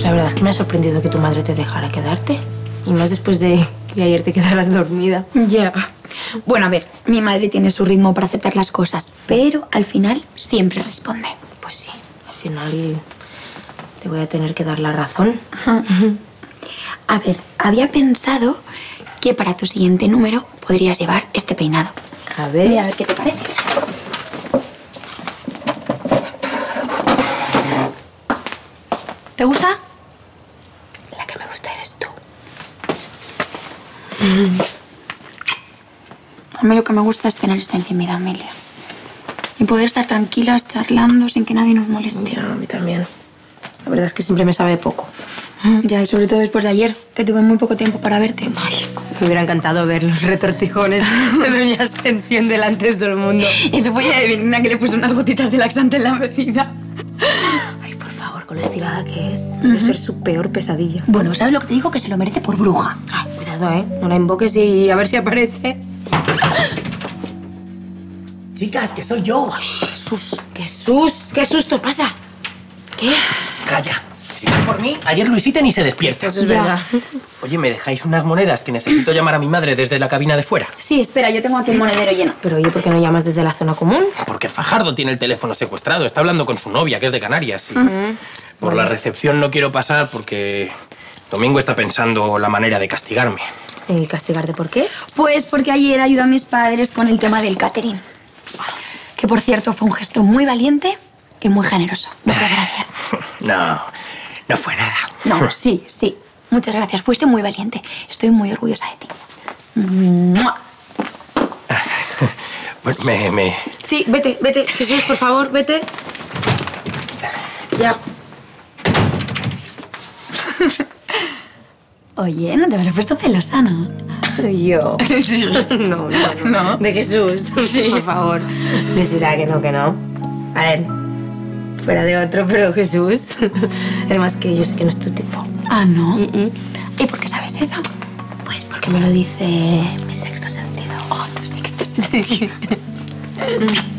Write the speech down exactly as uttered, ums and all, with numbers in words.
la verdad es que me ha sorprendido que tu madre te dejara quedarte. Y más después de que ayer te quedaras dormida. Ya. Bueno, a ver, mi madre tiene su ritmo para aceptar las cosas, pero al final siempre responde. Pues sí, al final te voy a tener que dar la razón. A ver, había pensado que para tu siguiente número podrías llevar este peinado. A ver... Mira, a ver qué te parece. ¿Te gusta? La que me gusta eres tú. A mí lo que me gusta es tener esta intimidad, Amelia. Y poder estar tranquilas, charlando, sin que nadie nos moleste. Ya, a mí también. La verdad es que siempre me sabe poco. Ya, y sobre todo después de ayer, que tuve muy poco tiempo para verte. Ay, me hubiera encantado ver los retortijones de doña Extensión delante de todo el mundo. Eso fue ella de Benigna que le puso unas gotitas de laxante en la bebida. Ay, por favor, con lo estirada que es, debe ser su peor pesadilla. Bueno, ¿sabes lo que te digo? Que se lo merece por bruja. Ay, cuidado, ¿eh? No la invoques y a ver si aparece. Chicas, que soy yo. Ay, Jesús, Jesús, qué susto pasa. ¿Qué? Calla. Si no es por mí, ayer Luisita ni se despierta. Eso es Ya. verdad. Oye, ¿me dejáis unas monedas que necesito llamar a mi madre desde la cabina de fuera? Sí, espera, yo tengo aquí el monedero lleno. Pero oye, ¿por qué no llamas desde la zona común? Porque Fajardo tiene el teléfono secuestrado. Está hablando con su novia, que es de Canarias. Y por la recepción no quiero pasar porque Domingo está pensando la manera de castigarme. ¿Y castigarte por qué? Pues porque ayer ayudó a mis padres con el tema del catering. Que, por cierto, fue un gesto muy valiente y muy generoso. Muchas gracias. No, no fue nada. No, sí, sí. Muchas gracias. Fuiste muy valiente. Estoy muy orgullosa de ti. ¡Mua! Pues me, me... Sí, vete, vete. Jesús, por favor, vete. Ya. Oye, no te habrás puesto celosa, ¿no? Yo. No, no, no. ¿No? De Jesús. Sí. Por favor. Luisita, que no, que no. A ver, fuera de otro, pero Jesús. Además que yo sé que no es tu tipo. Ah, ¿no? Mm-mm. ¿Y por qué sabes eso? Pues porque me lo dice mi sexto sentido. Oh, tu sexto sentido.